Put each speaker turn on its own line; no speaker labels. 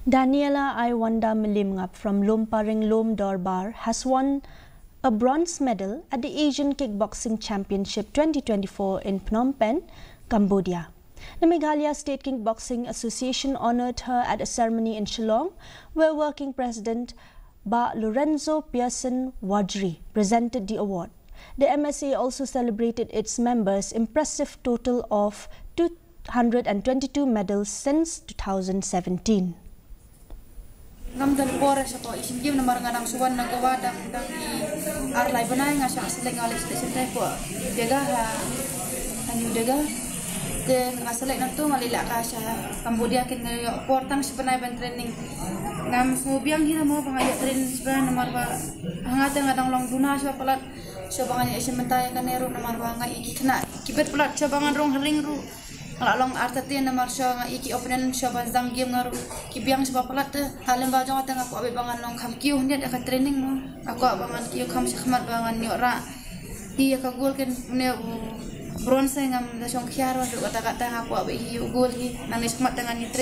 Daniella Mylliemngap from Lomparing Lom Dorbar has won a bronze medal at the Asian Kickboxing Championship 2024 in Phnom Penh, Cambodia. The Meghalaya State Kickboxing Association honoured her at a ceremony in Shillong, where working president Ba Lorenzo Pearson Wadri presented the award. The MSA also celebrated its members' impressive total of 222 medals since 2017.
Ngam dal pora sa ko isim game namar ngadang suwan nagawa dang i arlay banay nga sa aslay nga alis sa tay ko dega ha anyu dega ke aslay na to ngalila ka sa Cambodia kin nga portang sa panay ban training ngam subyang hina mo pangaya train sa namar ba hangata ngadang long duna sa palat sa bangan isim mentay kanero namar ba nga ikikna kibet palat sa bangan rong haling ru Along artatin na marsha nga iki opponent siya bazang game nga kibiyang sa papalat halim ba jong atang ako abi bangan long kam kiu hindi ka training no ako bangan kiu kam sa khmat bangan nyo ra hi ka gol ken ne bronze ngam da song khiaro do kata kata ako abi hi gol hi nanis khmat dengan ni